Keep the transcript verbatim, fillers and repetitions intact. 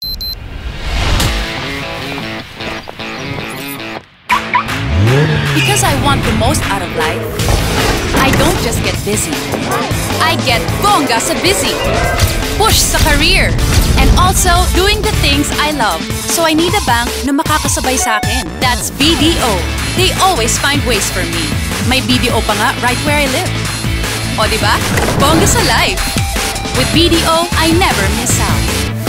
Because I want the most out of life, I don't just get busy. I get bongga sa busy, push sa career, and also doing the things I love. So I need a bank na makakasabay sa akin. That's B D O. They always find ways for me. May B D O pa nga right where I live. O diba? Bongga sa life. With B D O, I never miss out.